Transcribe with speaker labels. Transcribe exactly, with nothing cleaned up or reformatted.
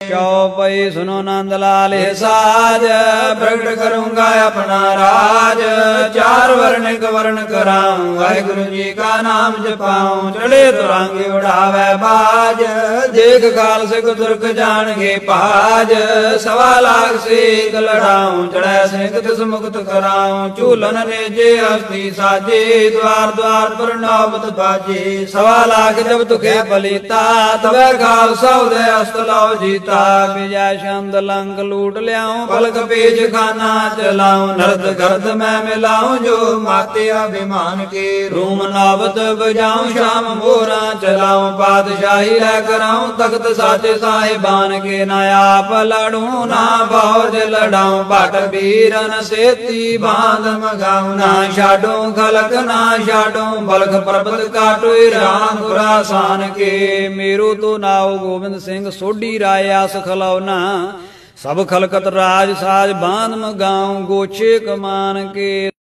Speaker 1: चौपई सुनो नंद लाल साज प्रगट करूंगा अपना राज चार वर्ण एक वर्ण कराऊं वाहिगुरु जी का नाम जपाऊं चढ़े तुरंग उड़ावे बाज देख काल सिख तुर्क जान गे पाज सवा लाख से लड़ाऊं चढ़े सिंह तिस मुक्त कराऊं चूलन ने जे हस्ती साजे द्वार द्वार पर नौबत बाजे सवा लाख जब तुखे बलिता तब काल सौदे अस्त लाओ जीता विजय शंद लंक लूट लियाऊं पलक पेज खाना चलाऊं नर्द गर्द मैं मिलाऊं जो माते अभिमान के रूम नौबत बजाऊं शाम मोरा चलाऊं पातशाही लै कराऊं तख्त साचे साहिबान के ना आप लड़ूं ना फौज लड़ाऊं बाट वीरन सेती बांध मगाऊं ना छाडूं खलक ना छाडूं बलख पर्वत काटो रान खुरासान के मेरो तो नाव गोविंद सिंह सोढ़ी राय आस खलौना सब खलकत राज साज बांध मगाऊं गोचे कमान के।